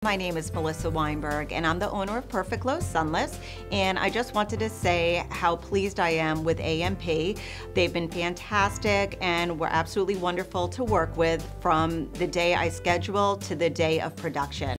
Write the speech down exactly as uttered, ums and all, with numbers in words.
My name is Melissa Weinberg, and I'm the owner of Perfect Glow Sunless, and I just wanted to say how pleased I am with A M P. They've been fantastic and were absolutely wonderful to work with from the day I schedule to the day of production.